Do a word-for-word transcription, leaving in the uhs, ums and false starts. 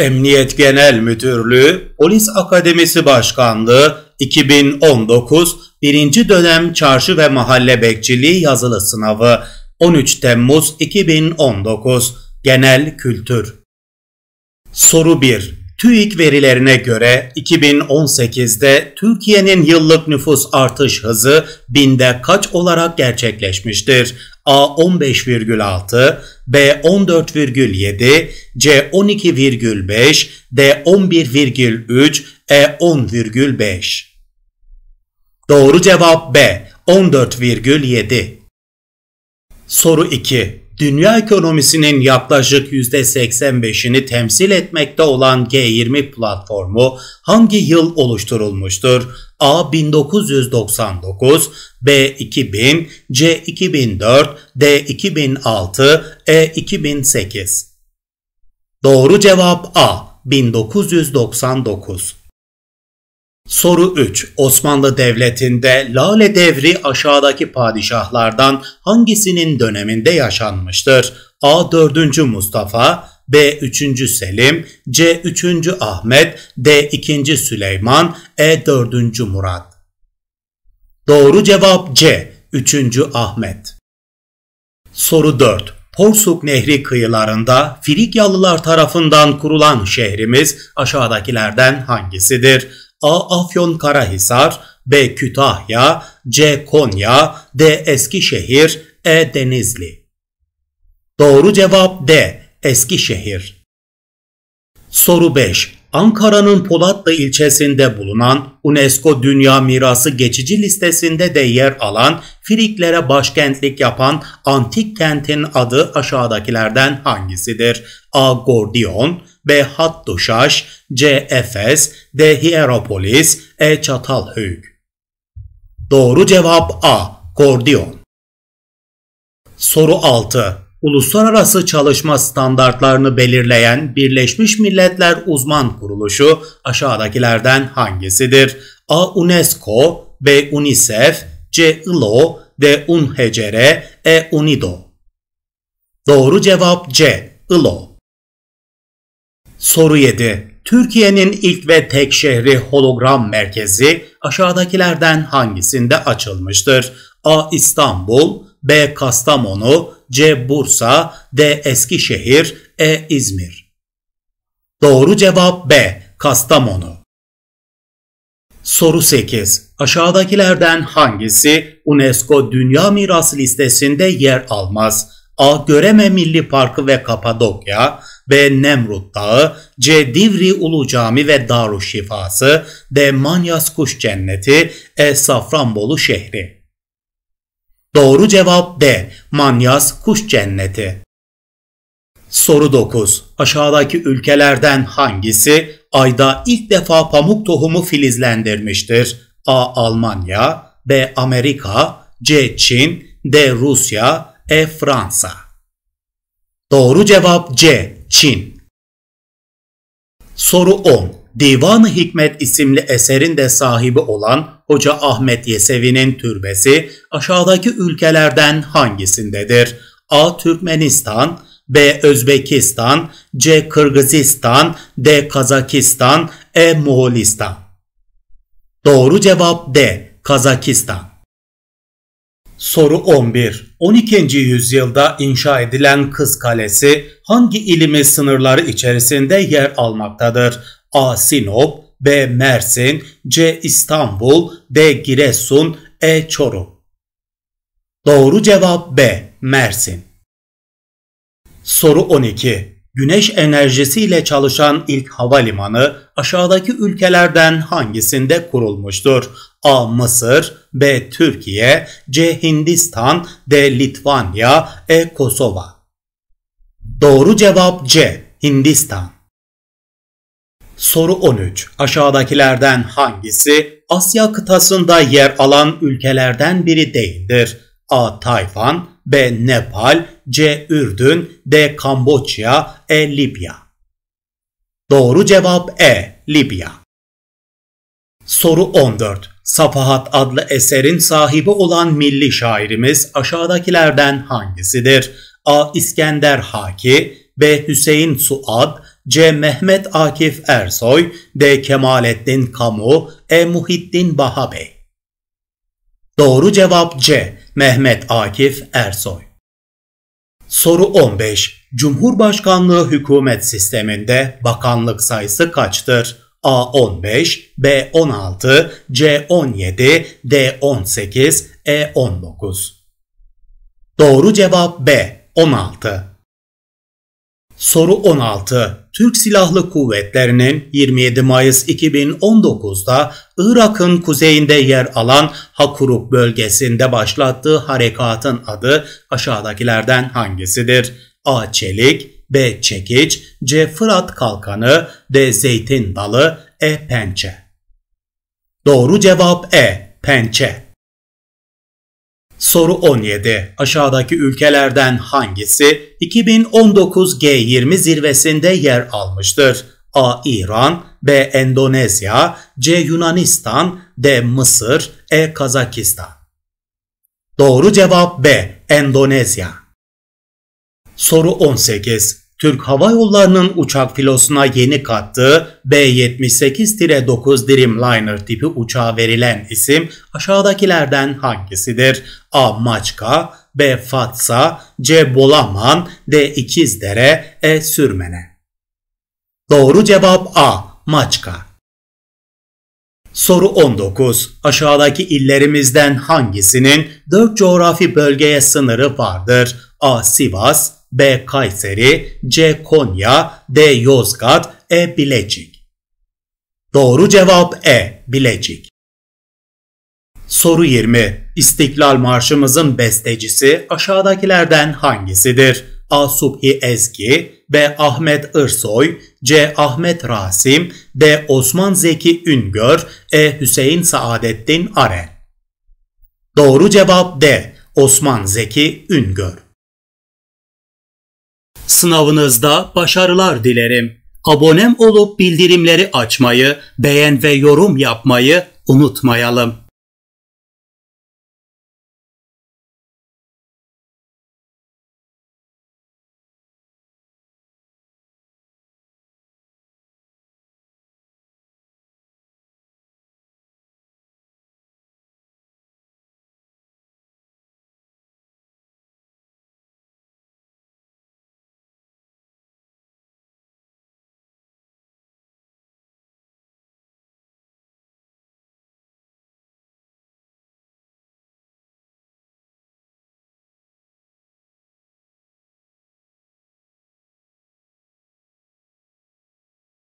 Emniyet Genel Müdürlüğü, Polis Akademisi Başkanlığı iki bin on dokuz birinci dönem Çarşı ve Mahalle Bekçiliği yazılı sınavı on üç Temmuz iki bin on dokuz Genel Kültür. Soru bir. TÜİK verilerine göre iki bin on sekizde Türkiye'nin yıllık nüfus artış hızı binde kaç olarak gerçekleşmiştir? A on beş virgül altı, B on dört virgül yedi, C on iki virgül beş, D on bir virgül üç, E on virgül beş. Doğru cevap B on dört virgül yedi. Soru iki. Dünya ekonomisinin yaklaşık yüzde seksen beşini temsil etmekte olan G yirmi platformu hangi yıl oluşturulmuştur? A bin dokuz yüz doksan dokuz, B iki bin, C iki bin dört, D iki bin altı, E iki bin sekiz. Doğru cevap A bin dokuz yüz doksan dokuz. Soru üç. Osmanlı Devleti'nde Lale Devri aşağıdaki padişahlardan hangisinin döneminde yaşanmıştır? A dördüncü Mustafa, B üçüncü Selim, C üçüncü Ahmet, D ikinci Süleyman, E dördüncü Murat. Doğru cevap C üçüncü Ahmet. Soru dört. Porsuk Nehri kıyılarında Frigyalılar tarafından kurulan şehrimiz aşağıdakilerden hangisidir? A. Afyonkarahisar, B. Kütahya, C. Konya, D. Eskişehir, E. Denizli. Doğru cevap D. Eskişehir. Soru beş. Ankara'nın Polatlı ilçesinde bulunan UNESCO Dünya Mirası geçici listesinde de yer alan Friglere başkentlik yapan antik kentin adı aşağıdakilerden hangisidir? A. Gordiyon, B. Hattuşaş, C. Efes, D. Hierapolis, E. Çatalhöyük. Doğru cevap A. Gordiyon. Soru altı. Uluslararası çalışma standartlarını belirleyen Birleşmiş Milletler Uzman Kuruluşu aşağıdakilerden hangisidir? A. UNESCO, B. UNICEF, C. I L O, D. UNHCR, E. UNIDO. Doğru cevap C. I L O. Soru yedi. Türkiye'nin ilk ve tek şehri hologram merkezi aşağıdakilerden hangisinde açılmıştır? A. İstanbul, B. Kastamonu, C. Bursa, D. Eskişehir, E. İzmir. Doğru cevap B. Kastamonu. Soru sekiz. Aşağıdakilerden hangisi UNESCO Dünya Mirası listesinde yer almaz? A. Göreme Milli Parkı ve Kapadokya, B. Nemrut Dağı, C. Divri Ulu Cami ve Darüşşifası, D. Manyas Kuş Cenneti, E. Safranbolu şehri. Doğru cevap D. Manyas Kuş Cenneti. Soru dokuz. Aşağıdaki ülkelerden hangisi Ay'da ilk defa pamuk tohumu filizlendirmiştir? A. Almanya, B. Amerika, C. Çin, D. Rusya, E. Fransa. Doğru cevap C. Çin. Soru on. Divan-ı Hikmet isimli eserin de sahibi olan Hoca Ahmet Yesevi'nin türbesi aşağıdaki ülkelerden hangisindedir? A. Türkmenistan, B. Özbekistan, C. Kırgızistan, D. Kazakistan, E. Moğolistan. Doğru cevap D. Kazakistan. Soru on bir. on ikinci yüzyılda inşa edilen Kız Kalesi hangi ilimiz sınırları içerisinde yer almaktadır? A. Sinop, B. Mersin, C. İstanbul, D. Giresun, E. Çorum. Doğru cevap B. Mersin. Soru on iki. Güneş enerjisiyle çalışan ilk havalimanı aşağıdaki ülkelerden hangisinde kurulmuştur? A. Mısır, B. Türkiye, C. Hindistan, D. Litvanya, E. Kosova. Doğru cevap C. Hindistan. Soru on üç. Aşağıdakilerden hangisi Asya kıtasında yer alan ülkelerden biri değildir? A. Tayvan, B. Nepal, C. Ürdün, D. Kamboçya, E. Libya. Doğru cevap E. Libya. Soru on dört. Safahat adlı eserin sahibi olan milli şairimiz aşağıdakilerden hangisidir? A. İskender Haki, B. Hüseyin Suad, C. Mehmet Akif Ersoy, D. Kemalettin Kamu, E. Muhittin Bahabey. Doğru cevap C. Mehmet Akif Ersoy. Soru on beş. Cumhurbaşkanlığı hükümet sisteminde bakanlık sayısı kaçtır? A. on beş, B. on altı, C. on yedi, D. on sekiz, E. on dokuz. Doğru cevap B. on altı. Soru on altı. Türk Silahlı Kuvvetleri'nin yirmi yedi Mayıs iki bin on dokuz'da Irak'ın kuzeyinde yer alan Hakuruk bölgesinde başlattığı harekatın adı aşağıdakilerden hangisidir? A. Çelik, B. Çekiç, C. Fırat Kalkanı, D. Zeytin Dalı, E. Pençe. Doğru cevap E. Pençe. Soru on yedi. Aşağıdaki ülkelerden hangisi iki bin on dokuz G yirmi zirvesinde yer almıştır? A. İran, B. Endonezya, C. Yunanistan, D. Mısır, E. Kazakistan. Doğru cevap B. Endonezya. Soru on sekiz. Türk Hava Yolları'nın uçak filosuna yeni kattığı B yetmiş sekiz dokuz Dreamliner tipi uçağa verilen isim aşağıdakilerden hangisidir? A. Maçka, B. Fatsa, C. Bolaman, D. İkizdere, E. Sürmene. Doğru cevap A. Maçka. Soru on dokuz. Aşağıdaki illerimizden hangisinin dört coğrafi bölgeye sınırı vardır? A. Sivas, B. Kayseri, C. Konya, D. Yozgat, E. Bilecik. Doğru cevap E. Bilecik. Soru yirmi. İstiklal Marşımızın bestecisi aşağıdakilerden hangisidir? A. Subhi Ezgi, B. Ahmet Irsoy, C. Ahmet Rasim, D. Osman Zeki Üngör, E. Hüseyin Saadettin Aren. Doğru cevap D. Osman Zeki Üngör. Sınavınızda başarılar dilerim. Abonem olup bildirimleri açmayı, beğen ve yorum yapmayı unutmayalım.